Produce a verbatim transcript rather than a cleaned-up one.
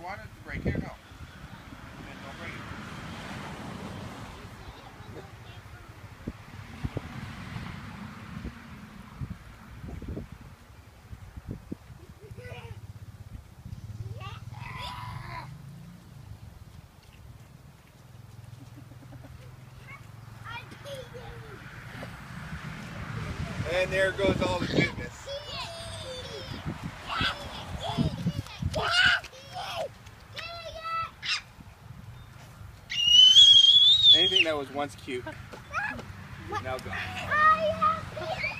want it to break here? No. Then don't break it. And there goes all the goodness. Anything that was once cute is now gone.